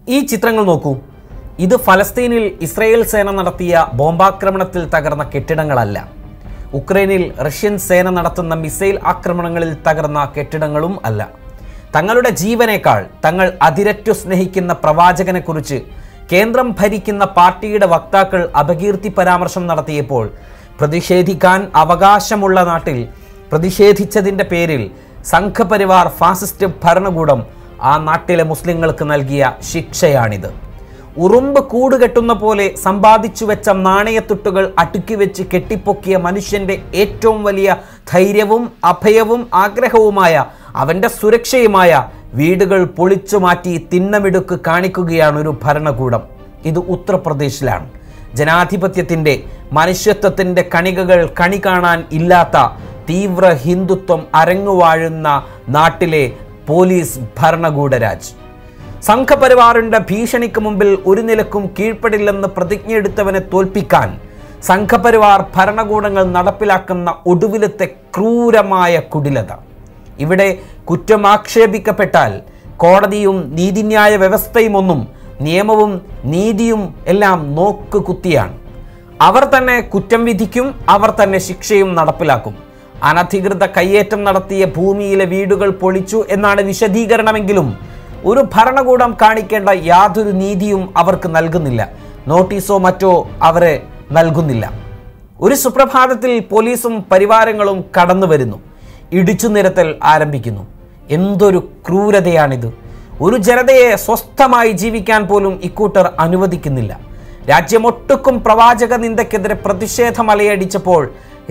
ഈ ചിത്രങ്ങൾ നോക്കൂ. ഇത് ഫലസ്തീനിൽ ഇസ്രായേൽ സേന നടത്തിയ ബോംബാക്രമണത്തിൽ തകർന്ന കെട്ടിടങ്ങളല്ല. ഉക്രൈനിൽ റഷ്യൻ സേന നടത്തുന്ന മിസൈൽ ആക്രമണങ്ങളിൽ തകർന്ന കെട്ടിടങ്ങളും അല്ല. തങ്ങളുടെ ജീവനേക്കാൾ തങ്ങൾ അതിരറ്റു സ്നേഹിക്കുന്ന പ്രവാചകനെക്കുറിച്ച് കേന്ദ്രം ഭരിക്കുന്ന പാർട്ടിയുടെ വക്താക്കൾ അപകീർത്തി പരാമർശം നടത്തിയപ്പോൾ പ്രതിഷേധിക്കാൻ അവകാശമുള്ള നാട്ടിൽ പ്രതിഷേധിച്ചതിൻ്റെ പേരിൽ സംഘപരിവാർ ഫാസിസ്റ്റ് ഭരണകൂടം ആ നാട്ടിലെ മുസ്ലിങ്ങൾക്ക് നൽകിയ ശിക്ഷയാണിത്. ഉറുമ്പ് കൂടുകെട്ടുന്ന പോലെ സമ്പാദിച്ചു വെച്ച നാണയത്തുട്ടുകൾ അടുക്കി വെച്ച് കെട്ടിപ്പൊക്കിയ മനുഷ്യൻ്റെ ഏറ്റവും വലിയ ധൈര്യവും അഭയവും ആഗ്രഹവുമായ അവൻ്റെ സുരക്ഷയുമായ വീടുകൾ പൊളിച്ചു മാറ്റി തിന്നമിടുക്ക് കാണിക്കുകയാണ് ഒരു ഭരണകൂടം. ഇത് ഉത്തർപ്രദേശിലാണ്. ജനാധിപത്യത്തിൻ്റെ മനുഷ്യത്വത്തിൻ്റെ കണികകൾ കണി കാണാൻ ഇല്ലാത്ത തീവ്ര ഹിന്ദുത്വം അരങ്ങുവാഴുന്ന നാട്ടിലെ പോലീസ് ഭരണകൂടരാജ്. സംഘപരിവാറിൻ്റെ ഭീഷണിക്ക് മുമ്പിൽ ഒരു നിലക്കും കീഴ്പ്പെടില്ലെന്ന് പ്രതിജ്ഞയെടുത്തവനെ തോൽപ്പിക്കാൻ സംഘപരിവാർ ഭരണകൂടങ്ങൾ നടപ്പിലാക്കുന്ന ഒടുവിലത്തെ ക്രൂരമായ കുടിലത. ഇവിടെ കുറ്റം ആക്ഷേപിക്കപ്പെട്ടാൽ കോടതിയും നീതിന്യായ വ്യവസ്ഥയും ഒന്നും നിയമവും നീതിയും എല്ലാം നോക്ക് കുത്തിയാണ്. അവർ തന്നെ കുറ്റം വിധിക്കും, അവർ തന്നെ ശിക്ഷയും നടപ്പിലാക്കും. അനധികൃത കയ്യേറ്റം നടത്തിയ ഭൂമിയിലെ വീടുകൾ പൊളിച്ചു എന്നാണ് വിശദീകരണമെങ്കിലും ഒരു ഭരണകൂടം കാണിക്കേണ്ട യാതൊരു നീതിയും അവർക്ക് നൽകുന്നില്ല. നോട്ടീസോ മറ്റോ അവരെ നൽകുന്നില്ല. ഒരു സുപ്രഭാതത്തിൽ പോലീസും പരിവാരങ്ങളും കടന്നു വരുന്നു. ഇടിച്ചു നിരത്തൽ ആരംഭിക്കുന്നു. എന്തൊരു ക്രൂരതയാണിത്! ഒരു ജനതയെ സ്വസ്ഥമായി ജീവിക്കാൻ പോലും ഇക്കൂട്ടർ അനുവദിക്കുന്നില്ല. രാജ്യമൊട്ടുക്കും പ്രവാചക നിന്ദയ്ക്കെതിരെ പ്രതിഷേധമലയടിച്ചപ്പോൾ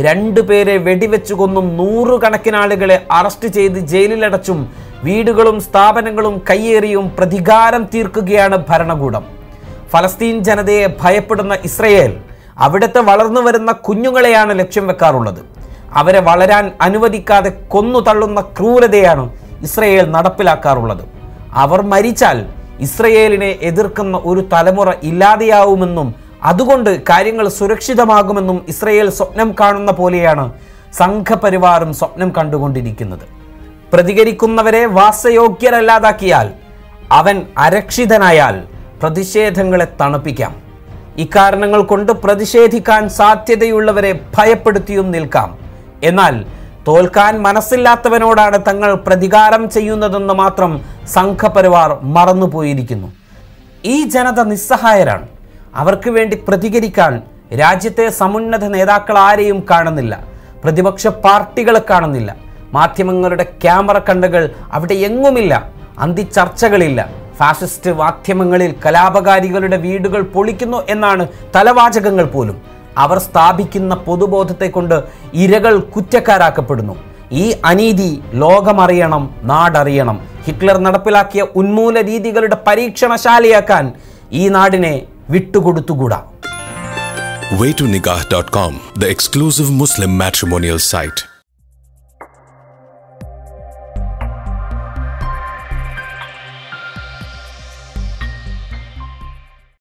2 പേരെ വെടിവെച്ചു കൊന്നും 100 കണക്കിന് ആളുകളെ അറസ്റ്റ് ചെയ്ത് ജയിലിലടച്ചും വീടുകളും സ്ഥാപനങ്ങളും കയ്യേറിയും പ്രതികാരം തീർക്കുകയാണ് ഭരണകൂടം. ഫലസ്തീൻ ജനതയെ ഭയപ്പെടുന്ന ഇസ്രയേൽ അവിടുത്തെ വളർന്നു വരുന്ന കുഞ്ഞുങ്ങളെയാണ് ലക്ഷ്യം വെക്കാറുള്ളത്. അവരെ വളരാൻ അനുവദിക്കാതെ കൊന്നു തള്ളുന്ന ക്രൂരതയാണ് ഇസ്രയേൽ നടപ്പിലാക്കാറുള്ളത്. അവർ മരിച്ചാൽ ഇസ്രയേലിനെ എതിർക്കുന്ന ഒരു തലമുറ ഇല്ലാതെയാവുമെന്നും അതുകൊണ്ട് കാര്യങ്ങൾ സുരക്ഷിതമാകുമെന്നും ഇസ്രയേൽ സ്വപ്നം കാണുന്ന പോലെയാണ് സംഘപരിവാറും സ്വപ്നം കണ്ടുകൊണ്ടിരിക്കുന്നത്. പ്രതികരിക്കുന്നവരെ വാസയോഗ്യരല്ലാതാക്കിയാൽ, അവൻ അരക്ഷിതനായാൽ പ്രതിഷേധങ്ങളെ തണുപ്പിക്കാം. ഇക്കാരണങ്ങൾ കൊണ്ട് പ്രതിഷേധിക്കാൻ സാധ്യതയുള്ളവരെ ഭയപ്പെടുത്തിയും നിൽക്കാം. എന്നാൽ തോൽക്കാൻ മനസ്സില്ലാത്തവനോടാണ് തങ്ങൾ പ്രതികാരം ചെയ്യുന്നതെന്ന് മാത്രം സംഘപരിവാർ മറന്നുപോയിരിക്കുന്നു. ഈ ജനത നിസ്സഹായരാണ്. അവർക്ക് വേണ്ടി പ്രതികരിക്കാൻ രാജ്യത്തെ സമുന്നത നേതാക്കൾ ആരെയും കാണുന്നില്ല. പ്രതിപക്ഷ പാർട്ടികളെ കാണുന്നില്ല. മാധ്യമങ്ങളുടെ ക്യാമറ കണ്ണുകൾ അവിടെ എങ്ങുമില്ല. അന്തിച്ചർച്ചകളില്ല. ഫാസിസ്റ്റ് മാധ്യമങ്ങളിൽ കലാപകാരികളുടെ വീടുകൾ പൊളിക്കുന്നു എന്നാണ് തലവാചകങ്ങൾ പോലും. അവർ സ്ഥാപിക്കുന്ന പൊതുബോധത്തെ കൊണ്ട് ഇരകൾ കുറ്റക്കാരാക്കപ്പെടുന്നു. ഈ അനീതി ലോകമറിയണം, നാടറിയണം. ഹിറ്റ്ലർ നടപ്പിലാക്കിയ ഉന്മൂല രീതികളുടെ പരീക്ഷണശാലയാക്കാൻ ഈ നാടിനെ വിട്ടുകൊടുത്തുകൂടാ. waytonikah.com, the exclusive Muslim matrimonial site.